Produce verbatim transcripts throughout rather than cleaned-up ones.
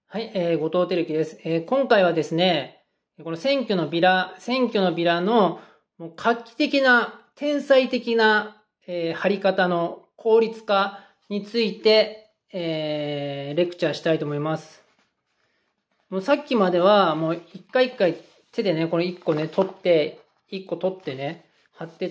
はい、えー、後藤輝樹です、えー。今回はですね、この選挙のビラ、選挙のビラのもう画期的な、天才的な、えー、貼り方の効率化について、えー、レクチャーしたいと思います。もうさっきまではもう一回一回手でね、この一個ね、取って、一個取ってね、貼ってって、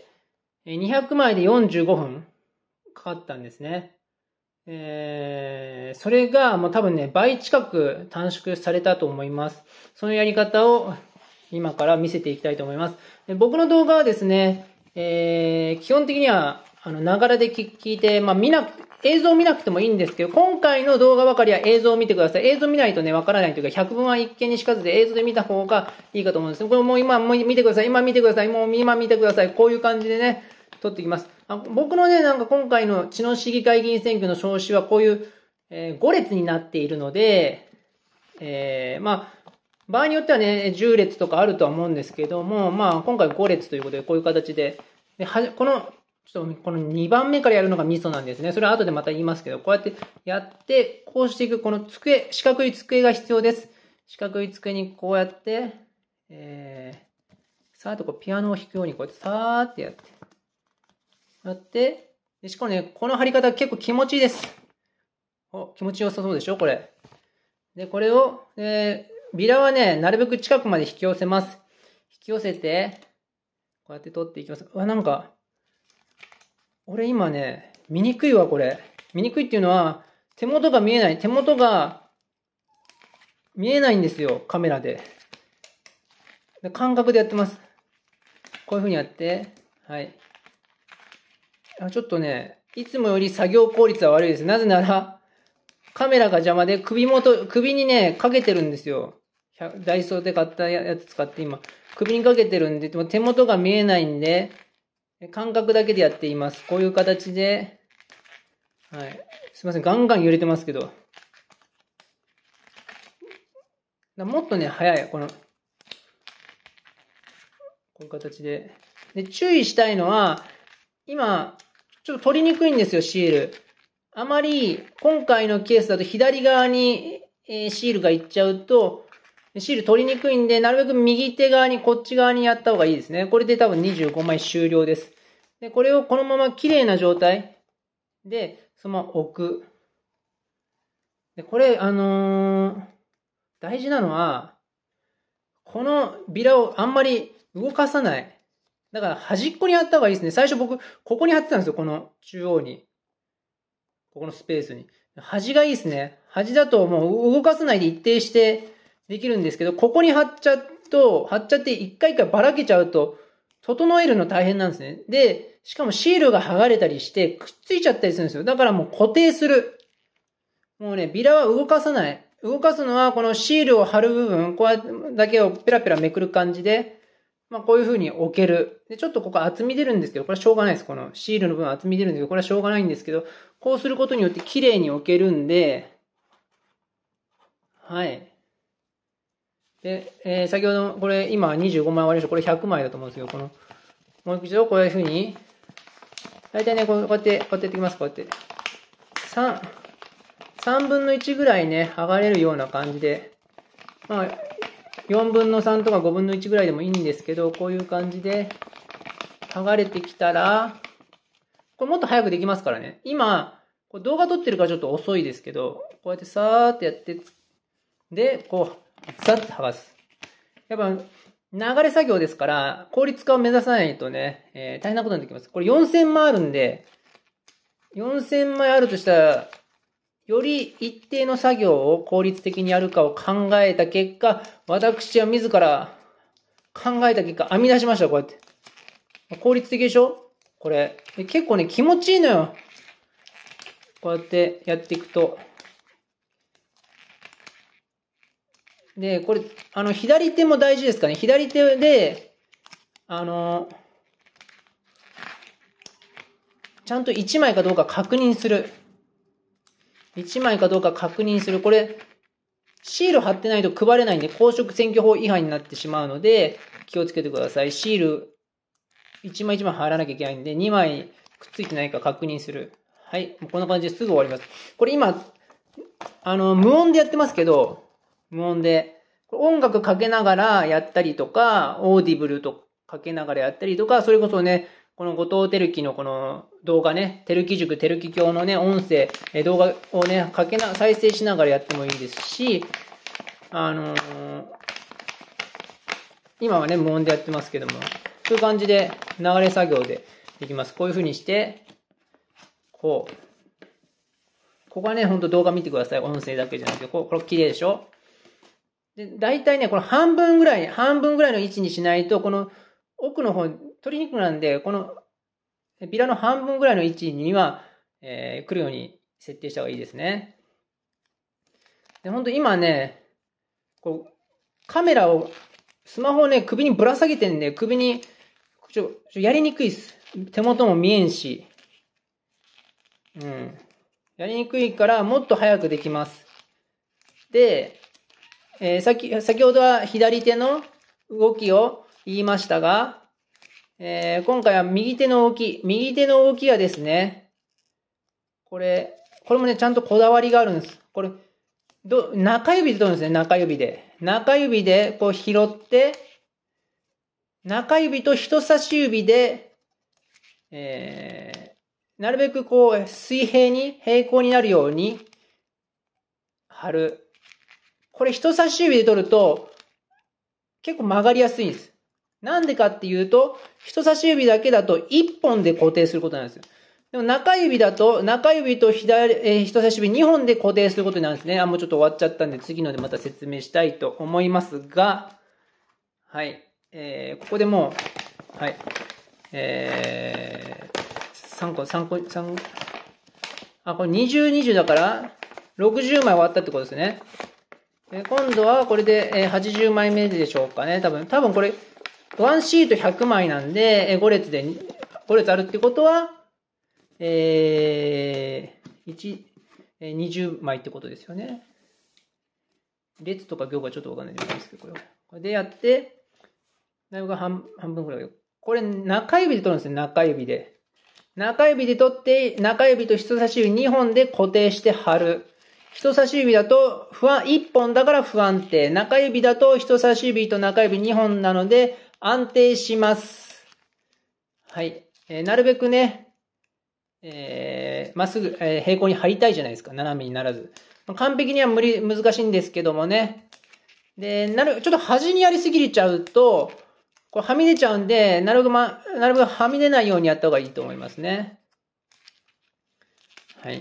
にひゃくまいでよんじゅうごふんかかったんですね。えー、それがもう多分ね、倍近く短縮されたと思います。そのやり方を今から見せていきたいと思います。で僕の動画はですね、えー、基本的には、あの、ながらで聞いて、まあ、見なく、映像を見なくてもいいんですけど、今回の動画ばかりは映像を見てください。映像見ないとね、わからないというか、百聞は一見にしかずで映像で見た方がいいかと思うんです。これもう今、もう見てください。今見てください。もう今見てください。こういう感じでね、撮っていきます。あ僕のね、なんか今回の知能市議会議員選挙の招集はこういう、えー、ご列になっているので、えー、まあ、場合によってはね、じゅう列とかあるとは思うんですけども、まあ、今回ご列ということで、こういう形で、ではこの、ちょっとこのにばんめからやるのがミソなんですね。それは後でまた言いますけど、こうやってやって、こうしていく、この机、四角い机が必要です。四角い机にこうやって、えー、さーっとこうピアノを弾くようにこうやってさーってやって、やって、でしかもね、この貼り方結構気持ちいいです。お、気持ちよさそうでしょこれ。で、これを、えー、ビラはね、なるべく近くまで引き寄せます。引き寄せて、こうやって取っていきます。うわ、なんか、俺今ね、見にくいわ、これ。見にくいっていうのは、手元が見えない。手元が見えないんですよ、カメラで。で感覚でやってます。こういう風にやって、はい。ちょっとね、いつもより作業効率は悪いです。なぜなら、カメラが邪魔で首元、首にね、かけてるんですよ。ダイソーで買ったやつ使って今、首にかけてるんで、手元が見えないんで、感覚だけでやっています。こういう形で、はい。すいません、ガンガン揺れてますけど。もっとね、早い、この、こういう形で。で、注意したいのは、今、ちょっと取りにくいんですよ、シール。あまり、今回のケースだと左側にシールがいっちゃうと、シール取りにくいんで、なるべく右手側に、こっち側にやった方がいいですね。これで多分にじゅうごまい終了です。で、これをこのまま綺麗な状態で、そのまま置く。で、これ、あのー、大事なのは、このビラをあんまり動かさない。だから端っこに貼った方がいいですね。最初僕、ここに貼ってたんですよ。この中央に。ここのスペースに。端がいいですね。端だともう動かさないで一定してできるんですけど、ここに貼っちゃうと、貼っちゃって一回一回ばらけちゃうと、整えるの大変なんですね。で、しかもシールが剥がれたりしてくっついちゃったりするんですよ。だからもう固定する。もうね、ビラは動かさない。動かすのはこのシールを貼る部分、こうやってだけをペラペラめくる感じで、まあこういう風に置ける。で、ちょっとここ厚み出るんですけど、これはしょうがないです。このシールの部分厚み出るんですけど、これはしょうがないんですけど、こうすることによって綺麗に置けるんで、はい。で、えー、先ほど、これ今にじゅうごまい割りました。これひゃくまいだと思うんですけど、この、もう一度こういう風に、だいたいね、こうやって、こうやってやっていきます。こうやって。さん、さんぶんのいちぐらいね、剥がれるような感じで、まあ、よんぶんのさんとかごぶんのいちぐらいでもいいんですけど、こういう感じで、剥がれてきたら、これもっと早くできますからね。今、これ動画撮ってるからちょっと遅いですけど、こうやってさーってやって、で、こう、さっと剥がす。やっぱ、流れ作業ですから、効率化を目指さないとね、えー、大変なことになってきます。これよんせんまいあるんで、よんせんまいあるとしたら、より一定の作業を効率的にやるかを考えた結果、私は自ら考えた結果、編み出しました、こうやって。効率的でしょこれ。結構ね、気持ちいいのよ。こうやってやっていくと。で、これ、あの、左手も大事ですかね。左手で、あの、ちゃんといちまいかどうか確認する。いちまいかどうか確認する。これ、シール貼ってないと配れないんで、公職選挙法違反になってしまうので、気をつけてください。シール、いちまいいちまい貼らなきゃいけないんで、にまいくっついてないか確認する。はい。こんな感じですぐ終わります。これ今、 あの、無音でやってますけど、無音で。音楽かけながらやったりとか、オーディブルとかけながらやったりとか、それこそね、この後藤輝樹のこの動画ね、輝樹塾、輝樹教のね、音声、動画をね、かけな、再生しながらやってもいいですし、あのー、今はね、無音でやってますけども、そういう感じで流れ作業でできます。こういう風にして、こう。ここはね、ほんと動画見てください。音声だけじゃなくて、これ、これ綺麗でしょ？で、大体ね、この半分ぐらい、半分ぐらいの位置にしないと、この奥の方、取りにくくなんで、このビラの半分ぐらいの位置には、えー、来るように設定した方がいいですね。で、ほんと今ね、こう、カメラを、スマホをね、首にぶら下げてんで、首に、ちょ、ちょやりにくいっす。手元も見えんし。うん。やりにくいから、もっと早くできます。で、えー、先、先ほどは左手の動きを言いましたが、えー、今回は右手の動き、右手の動きはですね、これ、これもね、ちゃんとこだわりがあるんです。これ、ど、中指で取るんですね、中指で。中指でこう拾って、中指と人差し指で、えー、なるべくこう、水平に、平行になるように、貼る。これ人差し指で取ると、結構曲がりやすいんです。なんでかっていうと、人差し指だけだといっぽんで固定することなんですよ。でも中指だと、中指と左、えー、人差し指にほんで固定することになるんですね。あ、もうちょっと終わっちゃったんで、次のでまた説明したいと思いますが、はい。えー、ここでもう、はい。えー、さんこ、さんこ、さん、あ、これにじゅう、にじゅうだから、ろくじゅうまい終わったってことですね。今度はこれではちじゅうまいめでしょうかね。多分、多分これ、ワンシートひゃくまいなんで、ご列で、ご列あるってことは、えー、いち、にじゅうまいってことですよね。列とか行がちょっとわかんないですけど、これ。これでやって、だいぶ半半分くらい。これ、中指で取るんですね、中指で。中指で取って、中指と人差し指にほんで固定して貼る。人差し指だと不安、いっぽんだから不安定。中指だと人差し指と中指にほんなので安定します。はい。えー、なるべくね、えー、まっすぐ、えー、平行に貼りたいじゃないですか。斜めにならず。完璧には無理、難しいんですけどもね。で、なる、ちょっと端にやりすぎちゃうと、これはみ出ちゃうんで、なるべくま、なるべくはみ出ないようにやった方がいいと思いますね。はい。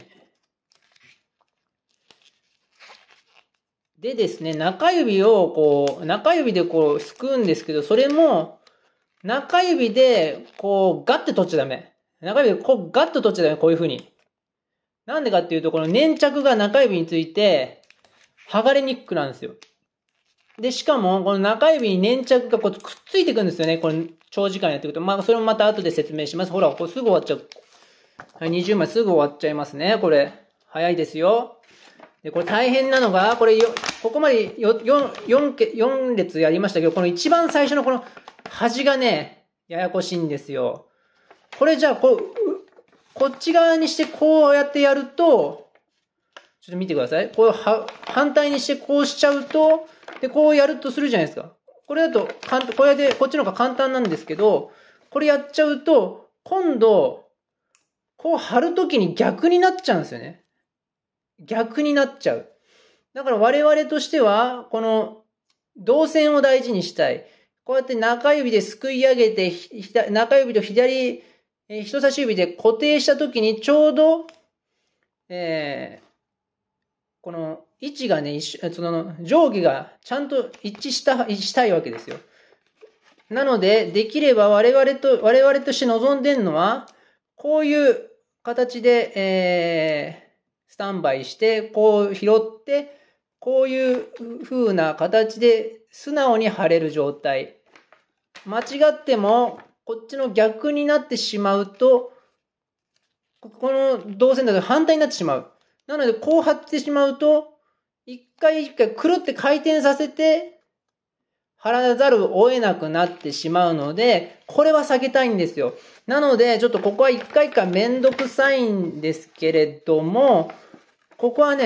でですね、中指をこう、中指でこう、すくうんですけど、それも、中指でこう、ガッて取っちゃダメ。中指でこう、ガッと取っちゃダメ。こういう風に。なんでかっていうと、この粘着が中指について、剥がれにくくなるんですよ。で、しかも、この中指に粘着がこうくっついてくるんですよね。これ、長時間やっていくと。まあ、それもまた後で説明します。ほら、これすぐ終わっちゃう。はい、にじゅうまいすぐ終わっちゃいますね。これ。早いですよ。で、これ大変なのが、これよ、ここまでよ、よん、よんけ、よん列やりましたけど、この一番最初のこの端がね、ややこしいんですよ。これじゃあ、こう、こっち側にしてこうやってやると、ちょっと見てください。こうは、反対にしてこうしちゃうと、で、こうやるとするじゃないですか。これだと、これで、こっちの方が簡単なんですけど、これやっちゃうと、今度、こう貼るときに逆になっちゃうんですよね。逆になっちゃう。だから我々としては、この動線を大事にしたい。こうやって中指ですくい上げて、中指と左、えー、人差し指で固定したときにちょうど、えー、この位置がね、その上下がちゃんと一致した、一致したいわけですよ。なので、できれば我々と、我々として望んでるのは、こういう形で、えー、スタンバイして、こう拾って、こういう風な形で素直に貼れる状態。間違っても、こっちの逆になってしまうと、この動線だと反対になってしまう。なので、こう貼ってしまうと、一回一回くるって回転させて、貼らざるを得なくなってしまうので、これは避けたいんですよ。なので、ちょっとここは一回一回めんどくさいんですけれども、ここはね、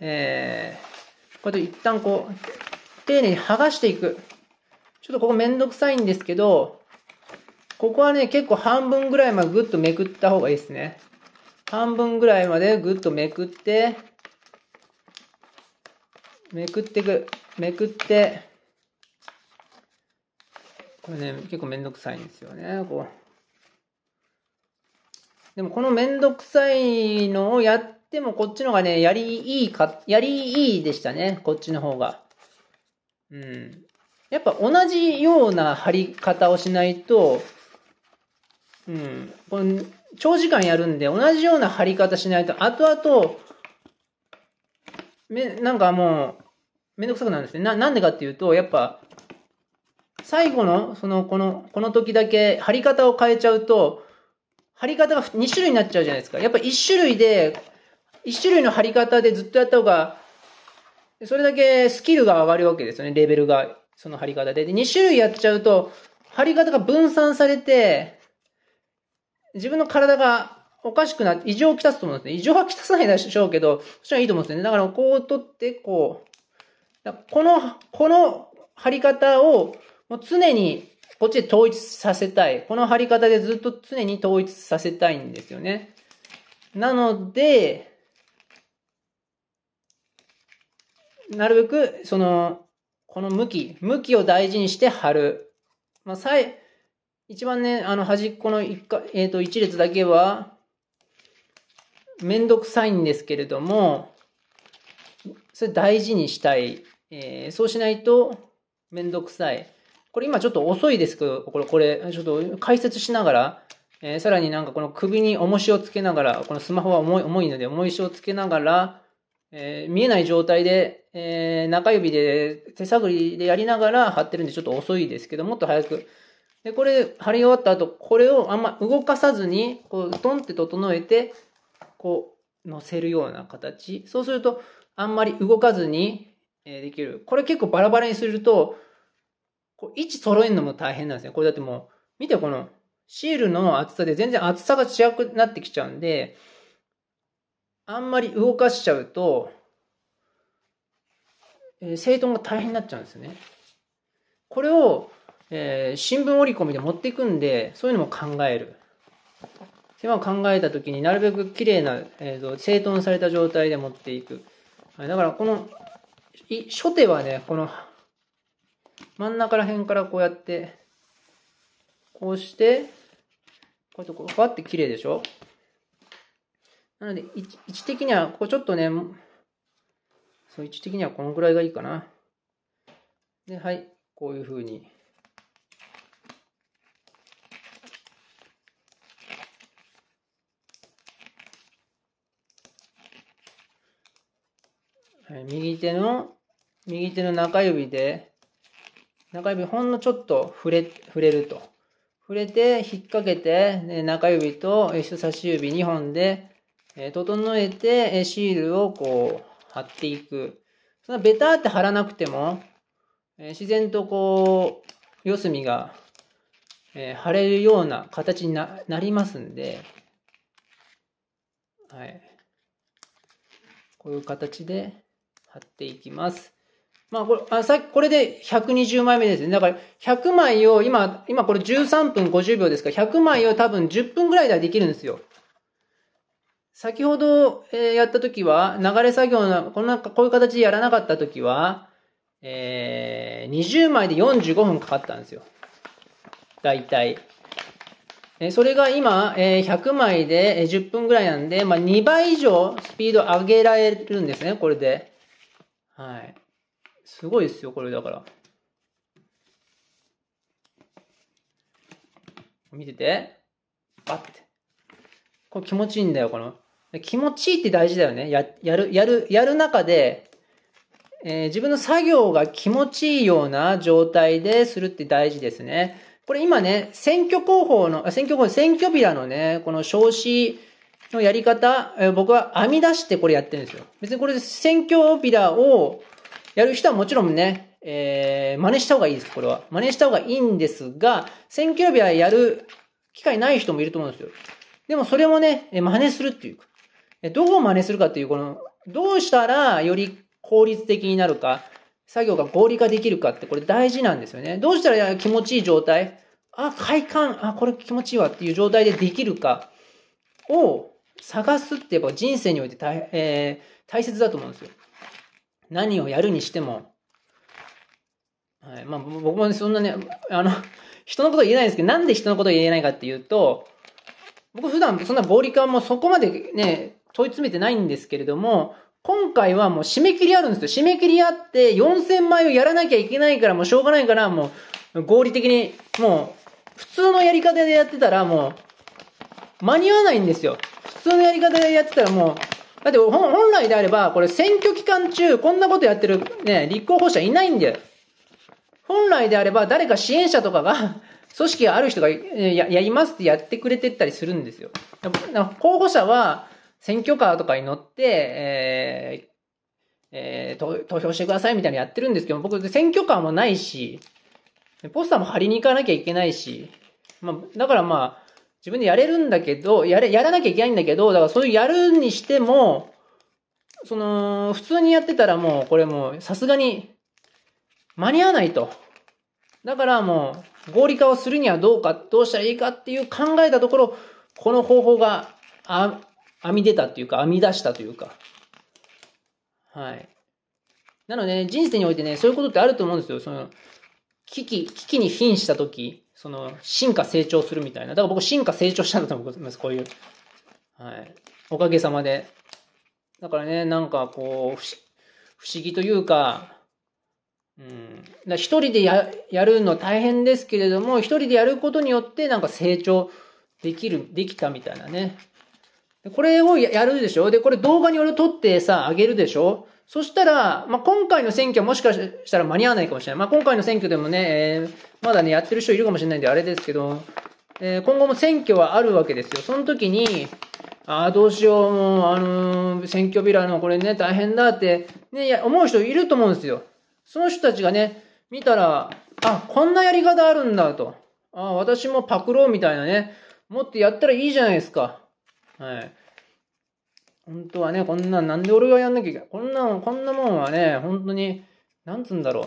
えー、こうやって一旦こう、丁寧に剥がしていく。ちょっとここめんどくさいんですけど、ここはね、結構半分ぐらいまでぐっとめくった方がいいですね。半分ぐらいまでぐっとめくって、めくっていく。めくって、これね、結構めんどくさいんですよね、こう。でもこのめんどくさいのをやってもこっちの方がね、やりいいか、やりいいでしたね、こっちの方が。うん。やっぱ同じような貼り方をしないと、うん。これ長時間やるんで、同じような貼り方しないと、後々、め、なんかもう、めんどくさくなるんですね。な、なんでかっていうと、やっぱ、最後の、その、この、この時だけ貼り方を変えちゃうと、貼り方がに種類になっちゃうじゃないですか。やっぱいち種類で、いち種類の貼り方でずっとやった方が、それだけスキルが上がるわけですよね、レベルが、その貼り方で。で、に種類やっちゃうと、貼り方が分散されて、自分の体がおかしくなって、異常をきたすと思うんですね。異常はきたさないでしょうけど、そしたらいいと思うんですよね。だからこう取って、こう、この、この貼り方をもう常にこっちで統一させたい。この貼り方でずっと常に統一させたいんですよね。なので、なるべく、その、この向き、向きを大事にして貼る。まあ、さえ、一番ね、あの端っこの一か、えっと、一列だけは、めんどくさいんですけれども、それ大事にしたい。えー、そうしないと、めんどくさい。これ今ちょっと遅いですけど、これ、これ、ちょっと解説しながら、えー、さらになんかこの首に重しをつけながら、このスマホは重い、重いので重しをつけながら、えー、見えない状態で、えー、中指で手探りでやりながら貼ってるんでちょっと遅いですけど、もっと早く。で、これ貼り終わった後、これをあんま動かさずに、こう、トンって整えて、こう、乗せるような形。そうすると、あんまり動かずに、えー、できる。これ結構バラバラにすると、こう位置揃えるのも大変なんですね。これだってもう、見てこの、シールの厚さで全然厚さが違くなってきちゃうんで、あんまり動かしちゃうと、えー、整頓が大変になっちゃうんですよね。これを、えー、新聞折り込みで持っていくんで、そういうのも考える。今考えたときになるべく綺麗な、えーと、整頓された状態で持っていく。だからこの、初手はね、この真ん中ら辺からこうやって、こうして、こうやってこう、バッて綺麗でしょ？なので、位置的には、こうちょっとね、そう、位置的にはこのぐらいがいいかな。で、はい、こういう風に。はい、右手の、右手の中指で、中指ほんのちょっと触れ、触れると。触れて、引っ掛けて、ね、中指と人差し指にほんで、えー、整えて、えー、シールをこう、貼っていく。そんなベターって貼らなくても、えー、自然とこう、四隅が、えー、貼れるような形に な, なりますんで、はい。こういう形で貼っていきます。まあこれ、あ、さっき、これでひゃくにじゅうまいめですね。だから、ひゃくまいを、今、今これじゅうさんぷんごじゅうびょうですから、ひゃくまいを多分じゅっぷんぐらいではできるんですよ。先ほど、えー、やったときは、流れ作業の、こんな、こういう形でやらなかったときは、えー、にじゅうまいでよんじゅうごふんかかったんですよ。だいたい。えー、それが今、えー、ひゃくまいでじゅっぷんぐらいなんで、まあ、にばい以上スピード上げられるんですね、これで。はい。すごいですよ、これだから。見てて。バッて。これ気持ちいいんだよ、この。気持ちいいって大事だよね。や、やる、やる、やる中で、えー、自分の作業が気持ちいいような状態でするって大事ですね。これ今ね、選挙広報の、選挙広報、選挙ビラのね、この証紙のやり方、えー、僕は編み出してこれやってるんですよ。別にこれで選挙ビラをやる人はもちろんね、えー、真似した方がいいです、これは。真似した方がいいんですが、選挙ビラやる機会ない人もいると思うんですよ。でもそれもね、真似するっていうか、どこを真似するかっていう、この、 どうしたらより効率的になるか、作業が合理化できるかってこれ大事なんですよね。どうしたら気持ちいい状態、あ、快感、あ、これ気持ちいいわっていう状態でできるかを探すってやっぱ人生において大、えー、大切だと思うんですよ。何をやるにしても。はい、まあ僕もね、そんなね、あの、人のこと言えないんですけど、なんで人のこと言えないかっていうと、僕普段そんな合理化もそこまでね、問い詰めてないんですけれども、今回はもう締め切りあるんですよ。締め切りあってよんせんまいをやらなきゃいけないからもうしょうがないからもう合理的にもう普通のやり方でやってたらもう間に合わないんですよ。普通のやり方でやってたらもう、だって本来であればこれ選挙期間中こんなことやってるね、立候補者いないんで、本来であれば誰か支援者とかが組織がある人が や, やりますってやってくれてったりするんですよ。候補者は選挙カーとかに乗って、えーえー、投票してくださいみたいなのやってるんですけど、僕選挙カーもないし、ポスターも貼りに行かなきゃいけないし、まあ、だからまあ、自分でやれるんだけど、やれ、やらなきゃいけないんだけど、だからそういうやるにしても、その、普通にやってたらもう、これもう、さすがに、間に合わないと。だからもう、合理化をするにはどうか、どうしたらいいかっていう考えたところ、この方法が、あ、編み出たっていうか、編み出したというか。はい。なので、ね、人生においてね、そういうことってあると思うんですよ。その、危機、危機に瀕したとき、その、進化成長するみたいな。だから僕、進化成長したんだと思います、こういう。はい。おかげさまで。だからね、なんかこう、不思議というか、うん。だ一人でや、やるの大変ですけれども、一人でやることによってなんか成長できる、できたみたいなね。これをやるでしょ。で、これ動画に俺撮ってさ、あげるでしょ。そしたら、まあ、今回の選挙はもしかしたら間に合わないかもしれない。まあ、今回の選挙でもね、えー、まだね、やってる人いるかもしれないんであれですけど、えー、今後も選挙はあるわけですよ。その時に、ああ、どうしよう、もう、あのー、選挙ビラのこれね、大変だって、ね、思う人いると思うんですよ。その人たちがね、見たら、あ、こんなやり方あるんだと。あ、私もパクろうみたいなね、もっとやったらいいじゃないですか。はい。本当はね、こんなん、なんで俺がやんなきゃいけない。こんな、こんなもんはね、本当に、なんつうんだろう。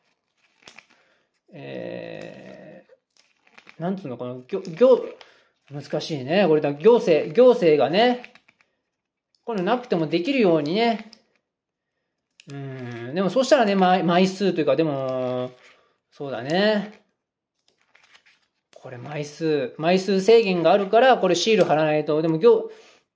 えー、なんつうの、この、行、行、難しいね。これだ、行政、行政がね、こういうのなくてもできるようにね。うん、でもそうしたらね、枚、枚数というか、でも、そうだね。これ枚数、枚数制限があるから、これシール貼らないと。でも行、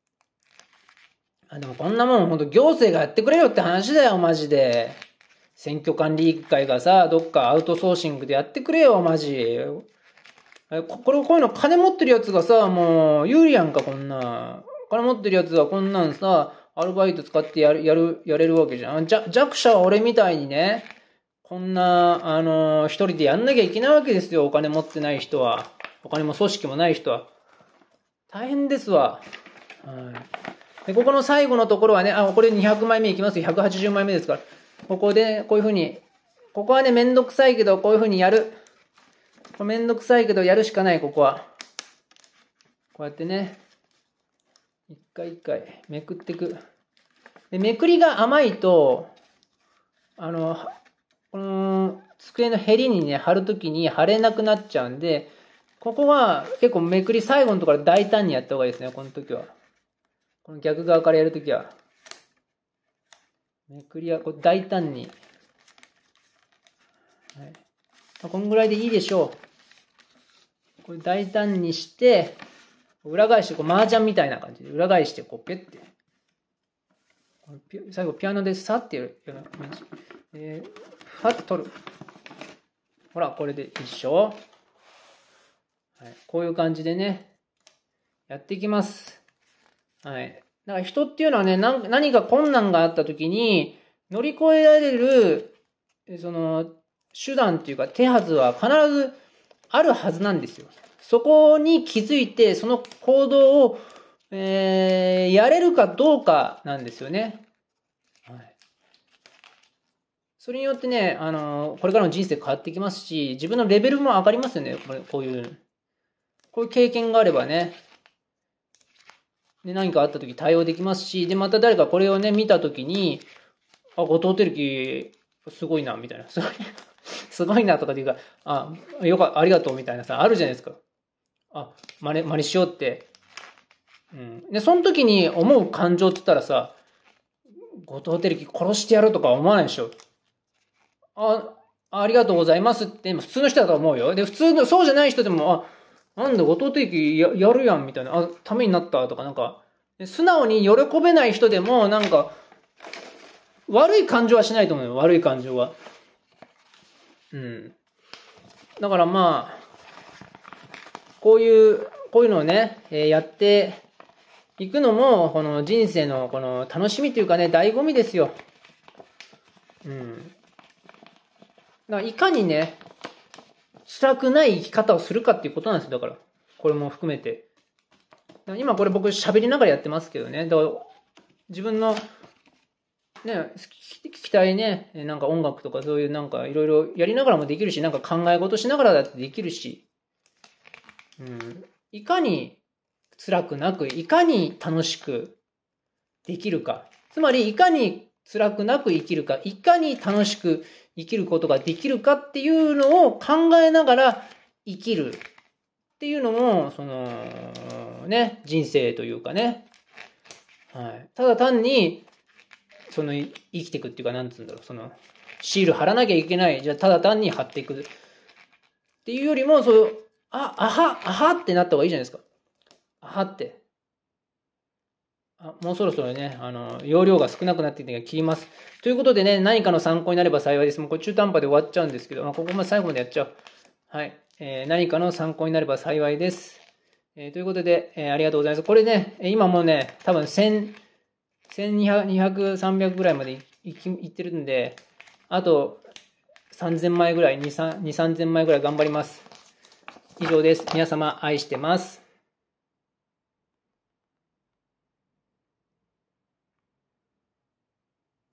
あ、でもこんなもん、ほんと行政がやってくれよって話だよ、マジで。選挙管理委員会がさ、どっかアウトソーシングでやってくれよ、マジ。ここれ、こういうの金持ってるやつがさ、もう、有利やんか、こんな。金持ってるやつはこんなんさ、アルバイト使ってやる、やる、やれるわけじゃん。じゃ、弱者は俺みたいにね、こんな、あのー、一人でやんなきゃいけないわけですよ。お金持ってない人は。お金も組織もない人は。大変ですわ。はい。で、ここの最後のところはね、あ、これにひゃくまいめいきますよ。ひゃくはちじゅうまいめですから。ここで、こういうふうに、ここはね、めんどくさいけど、こういうふうにやる。めんどくさいけど、やるしかない、ここは。こうやってね、一回一回、めくっていく。で、めくりが甘いと、あの、この、机のへりにね、貼るときに貼れなくなっちゃうんで、ここは結構めくり最後のところ大胆にやった方がいいですね、この時は。この逆側からやるときは。めくりはこう大胆に。はい。こんぐらいでいいでしょう。これ大胆にして、裏返して、こう麻雀みたいな感じで裏返して、こうペッて。最後ピアノでサッてやるような感じ。えー、ファッと取る。ほら、これで一緒。はい。こういう感じでね、やっていきます。はい。だから人っていうのはね、何か困難があった時に乗り越えられる、その、手段っていうか手はずは必ずあるはずなんですよ。そこに気づいて、その行動を、えー、やれるかどうかなんですよね。はい。それによってね、あの、これからの人生変わってきますし、自分のレベルも上がりますよね。これこういう、こういう経験があればね。 で、何かあった時対応できますし、で、また誰かこれをね、見た時に、あ、後藤輝樹、すごいな、みたいな。すごい、すごいなとかっていうか、あ、よかった、ありがとう、みたいなさ、あるじゃないですか。あ、真似、真似しようって。うん。で、その時に思う感情って言ったらさ、後藤輝樹殺してやるとか思わないでしょ。あ、ありがとうございますって、普通の人だと思うよ。で、普通の、そうじゃない人でも、あ、なんだ、後藤輝樹ややるやん、みたいな。あ、ためになったとか、なんか、素直に喜べない人でも、なんか、悪い感情はしないと思うよ、悪い感情は。うん。だからまあ、こういう、こういうのをね、えーやっていくのも、この人生のこの楽しみというかね、醍醐味ですよ。うん。だからいかにね、辛くない生き方をするかっていうことなんですよ、だから。これも含めて。今これ僕喋りながらやってますけどね。だから自分のね、聞きたいね、なんか音楽とかそういうなんかいろいろやりながらもできるし、なんか考え事しながらだってできるし、うん、いかに辛くなく、いかに楽しくできるか。つまり、いかに辛くなく生きるか、いかに楽しく生きることができるかっていうのを考えながら生きるっていうのも、その、ね、人生というかね。はい。ただ単に、その生きていくっていうか、なんつうんだろう、その、シール貼らなきゃいけない。じゃあ、ただ単に貼っていく。っていうよりも、そう、あ、あは、あはってなった方がいいじゃないですか。あはって。あ、もうそろそろね、あの、容量が少なくなってきて切ります。ということでね、何かの参考になれば幸いです。もうこれ中途半端で終わっちゃうんですけど、まあ、ここまで最後までやっちゃう。はい。えー、何かの参考になれば幸いです。えー、ということで、えー、ありがとうございます。これね、今もうね、多分せん、せんにひゃく、さんびゃくぐらいまでいってるんで、あとさんぜんまいぐらい、に、さんぜんまいぐらい頑張ります。以上です。皆様愛してます。